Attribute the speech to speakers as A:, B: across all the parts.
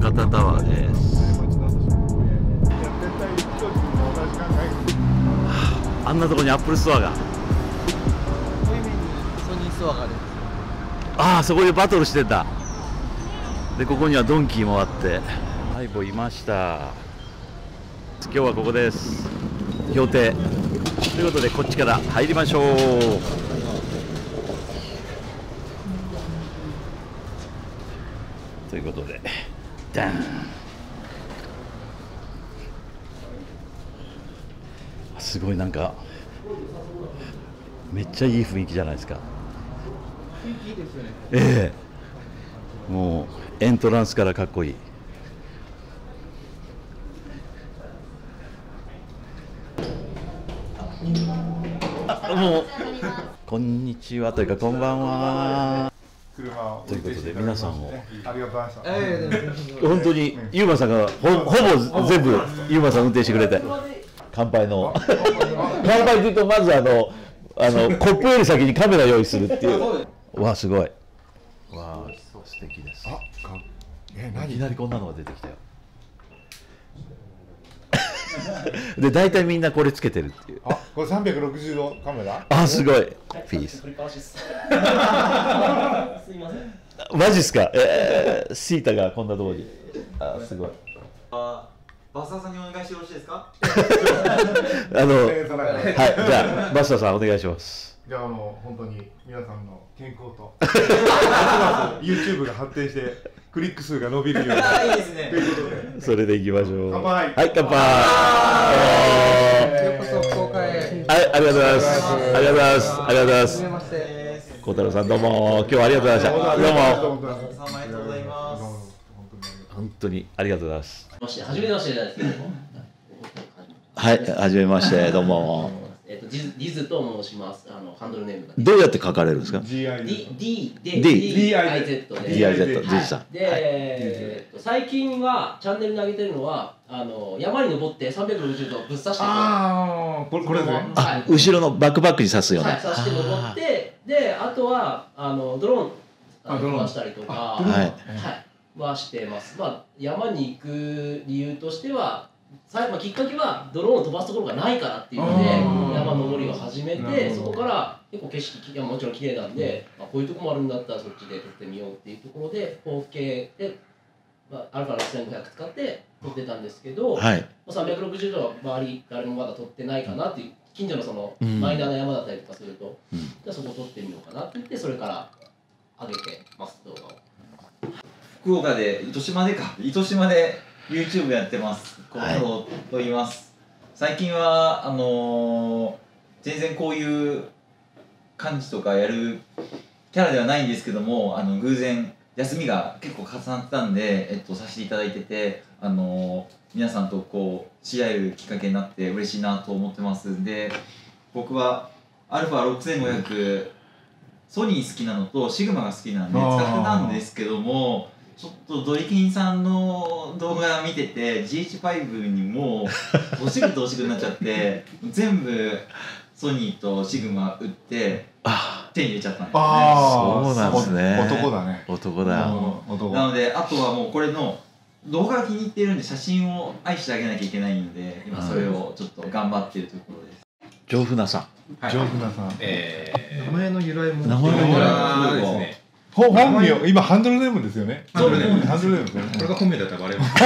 A: 博多タワーです。あんなとこにアップルストアが、
B: こういう面にソニーストアがあるんです。
A: ああ、そこでバトルしてんだ。でここにはドンキーもあって、ハイボいました。今日はここです、標定ということで、こっちから入りましょう。ということで、ダン、すごい、なんかめっちゃいい雰囲気じゃないですか。
B: 雰囲気いいですよね。
A: ええ、もうエントランスからかっこいい。もうこんにちはというかこんばんはということで、皆さんを
C: ありがとうございました。
A: 本当にユーマさんがほぼ全部ユーマさん運転してくれて、乾杯の乾杯というと、まずコップより先にカメラ用意するっていう。わあ、すごい。わあ、素敵です。いきなりこんなのが出てきたよ。で大体みんなこれつけてるっていう。
C: あ、これ360度カメラ。
A: あ、すごい。ピース。
D: すいません。
A: マジっすか。シータがこんなところに。あ、すごい。
D: バスターさんにお願いしてよろしいですか。
A: はい、じゃあバスターさんお願いします。
C: じゃあ本当に皆さんの健康とYouTube が発展してクリック数が伸びるように。
D: いいですね。
C: ということで、
A: それでいきましょう。
C: 乾杯。
A: はい、乾杯。
B: ようこそ福岡へ。
A: はい、ありがとうございます。ありがとうございます。ありがとうございます。
B: はじめまして。
A: 孝太郎さん、どうも今日はありがとうございました。どうも。
D: ありがとうございます。
A: 本当にありがとうございます。
D: 初めてましてじゃないですけど。
A: はい、はじめまして、どうも。
D: ディズと申します。ハンドルネームが。
A: どうやって書かれるんですか。
D: D で
A: DIZ
D: で
A: DIZ さん。
D: で、最近はチャンネルに上げてるのは山に登って360度ぶっ刺して、
C: ああ、これですね。
A: あ、後ろのバックパックに刺すような。
D: はい、刺して登って、であとはドローン飛ばしたりとか、はいはしてます。まあ山に行く理由としては、きっかけはドローンを飛ばすところがないからっていうので山登りを始めて、そこから結構景色もちろん綺麗なんで、こういうとこもあるんだったらそっちで撮ってみようっていうところで 4K で、アルファ6500使って撮ってたんですけど、
A: はい。
D: 360度は周り誰もまだ撮ってないかなっていう、近所のそのマイナーな山だったりとかすると、じゃあそこ撮ってみようかなって言って、それから上げてます動画を。
E: 福岡で糸島で YouTube やってます。小太郎と言います。最近は全然こういう感じとかやるキャラではないんですけども、偶然休みが結構重なってたんで、させていただいてて、皆さんとこう知り合えるきっかけになって嬉しいなと思ってますんで、僕は α6500 ソニー好きなのとシグマが好きなんで使ってたんですけども、ちょっとドリキンさんの動画見てて GH5 にもう欲しくになっちゃって全部ソニーとシグマ売って手に入れちゃったんですね。
A: そうなんですね。
C: 男だね。
A: 男だ。
E: なのであとはもうこれの動画が気に入ってるんで、写真を愛してあげなきゃいけないんで、今それをちょっと頑張っているところです。
A: 上船さん。
C: 上船さん。
B: 名前の由来も。
A: 名前の由来
F: ですね。
C: 本名、今ハンドルネームですよね。
F: ハンドルネーム
C: ハンドルネームですね。
F: これが本名だったらバレます。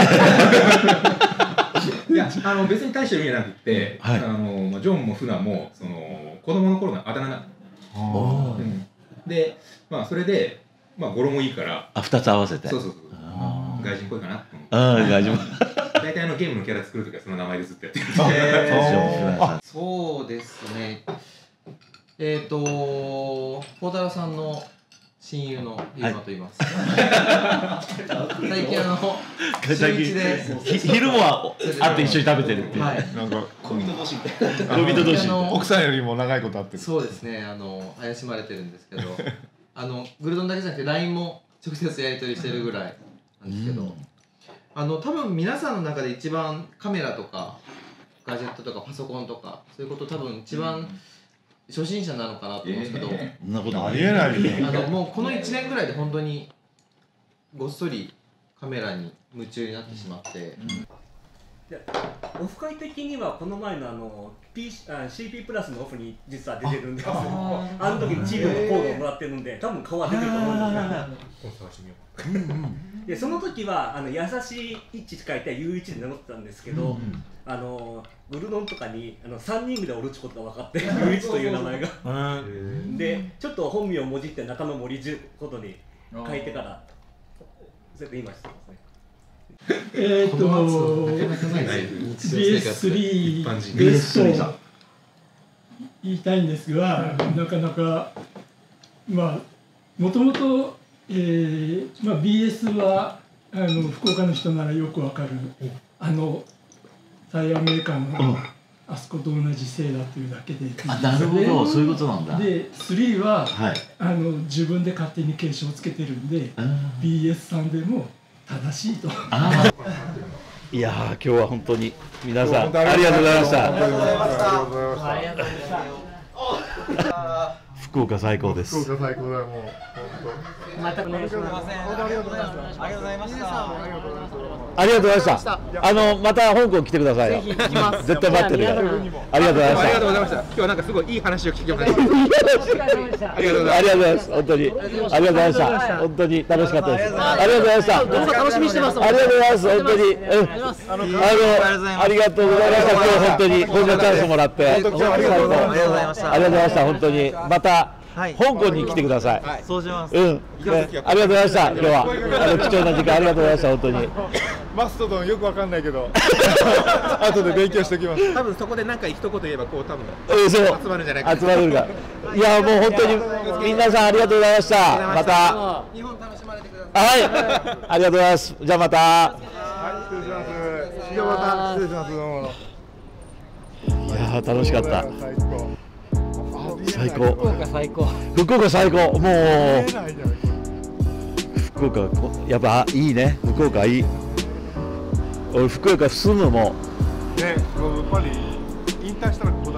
F: いや、別に大した意味じゃなくて、ジョンもフナも子供の頃のあだ名な。で、それで語呂もいいから。
A: あ、2つ合わせて。
F: そう。外人っぽいかな。
A: ああ、外人。
F: 大体ゲームのキャラ作るときはその名前でずっとやってる。
B: そうですね。孝太郎さんの親友のゆうまと言います。最近週一で
A: 昼も会って一緒に食べてるっていう。
C: なんか
D: 恋人同士みたいな。
A: 恋人同士。
C: 奥さんよりも長いこと会ってる。
B: そうですね。怪しまれてるんですけど、グルドンだけじゃなくて LINE も直接やり取りしてるぐらいなんですけど、多分皆さんの中で一番カメラとかガジェットとかパソコンとかそういうこと多分一番初心者なのかなと思うんですけど、
A: そんなこと
C: ありえないよね。
B: もうこの1年ぐらいで本当にごっそりカメラに夢中になってしまって、
G: オフ会的にはこの前のCP プラスのオフに実は出てるんですよ。あの時にチームのコードをもらってるんで多分顔は出てると思うんですよ。でその時は優しい一って書いて U1 で名乗ってたんですけど、グルノンとかに3人でおるちことが分かって U1 という名前がでちょっと本名をもじって中野森十ことに書いてから全部今してますね。
H: BS3 ベスト言いたいんですが、なかなかもともとBS は福岡の人ならよくわかるタイヤメーカーのあそこと同じ姓だというだけで、
A: なるほど、そういうことなんだ。
H: で3は、自分で勝手に継承をつけてるんで BS さんでも正しいと。
A: いやー、今日は本当に皆さんありがとうございました。福岡最高です。
C: 福岡最高だよ、もう。
D: またお願いします。
E: ありがとうございました。ありがとうございました。
A: ありがとうございました。また香港来てくださいよ。絶対待ってるから。ありがとうございました。
F: ありがとうございました。今日はなんかすごいいい話を聞きました。
A: ありがとうございます。本当にありがとうございました。本当に楽しかったです。ありがとうございました。
D: どうぞ楽しみにしてます。
A: ありがとうございます。本当にありがとうございました。今日本当にこんなチャンスもらって、ありがとうございました。ありがとうございました。本当にまた。香港に来てください。
E: そうします。
A: ありがとうございました。今日は貴重な時間ありがとうございました。本当に。
C: マストドンよくわかんないけど、後で勉強しておきます。
F: 多分そこでなんか一言言えばこう多分
A: 集
F: まるんじゃないか。
A: 集まれるか。いやもう本当に皆さんありがとうございました。また。
B: 日本楽しまれてください。
A: はい。ありがとうございます。じゃあまた。
C: はい、失礼します。じゃあまた失礼します。どうも。
A: いや楽しかった。最高。
D: 福岡最高。
A: 福岡最高。もう福岡やっぱいいね。福岡いい。俺福岡住むもん。
C: ね、やっぱり引退したらここだ。